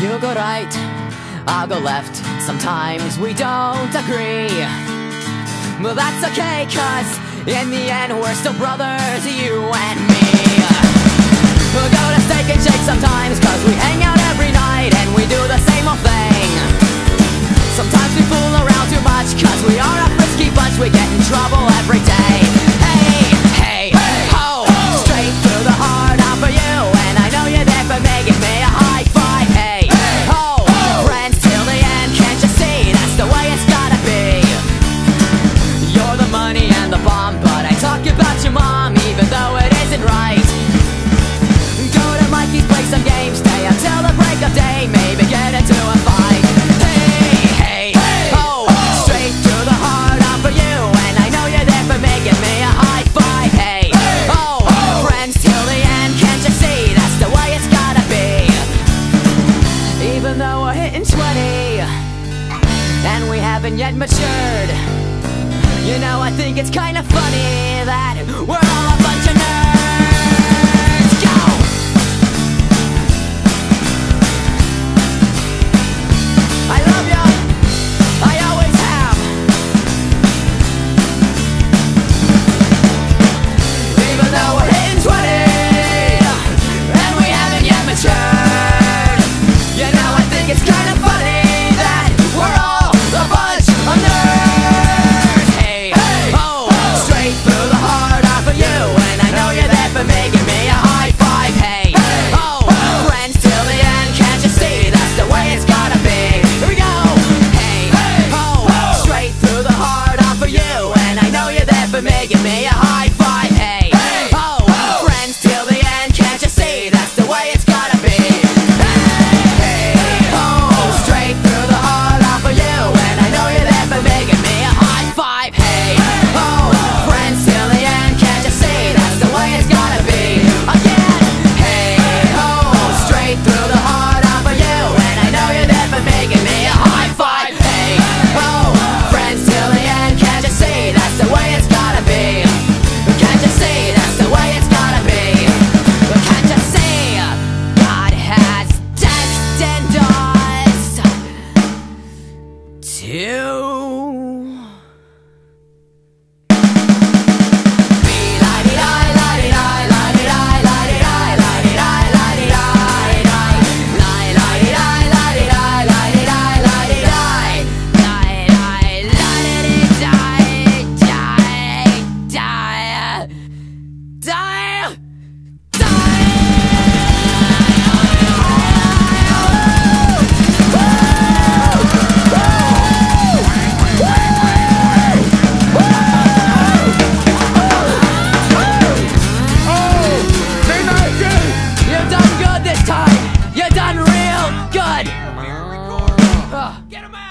You go right, I'll go left. Sometimes we don't agree, but that's okay, cause in the end we're still brothers, you and me. We'll go to Steak and Shake sometimes, cause we hang out every night and we do the same old thing. Sometimes we fool around too much, cause we are a frisky bunch. We get in trouble every day. Hey, hey, hey, ho, straight through the heart, out for you. And I know you're there for me, give me a high five. Hey, ho, friends till the end, can't you see? That's the way it's gotta be. You're the money and the bomb, but I talk about your mom, even though it isn't right. Go to Mikey's, play some games, stay until the break of day, maybe get into a fight. Hey, hey, ho, straight through the heart, out for you. And I know you're there for me, give me a high five. Hey, ho, friends till the end, can't you see? That's the way it's gotta be. Even though we're hitting 20 and we haven't yet matured, you know, I think it's kind of funny that we're all a bunch of nerds. Go! I love ya, I always have. Even though we're hitting 20 and we haven't yet matured, you know, I think it's kind of funny that we're all a bunch of nerds. Hey, ho, straight through the heart, out for you. And I know you're there for me, give me a high five. Hey, ho, friends till the end, can't you see? That's the way it's gotta be. Here we go. Hey, ho, straight through the heart, out for you. And I know you're there for me, give me a high five. Hey, ho, friends till the end, can't you see? That's the way it's gotta be. Hey, ho, straight through the heart, out for you. And I know you're there for me, give me a high five. Hey, ho, friends till the end, can't you see? That's the way it's gotta be. Again, hey, ho, straight through the heart, out for you. And I know you're there for me, give me a high five. Hey, ho, friends till the end, can't you see? That's the way it's gotta be. Can't you see? That's the way it's gotta be. Can't you see? God has destined us to You've done good this time. You've done real good. Get him out!